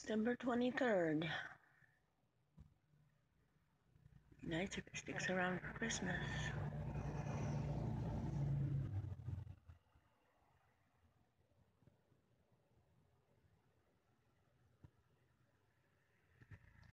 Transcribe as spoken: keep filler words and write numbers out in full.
September twenty-third. Nice if it sticks around for Christmas.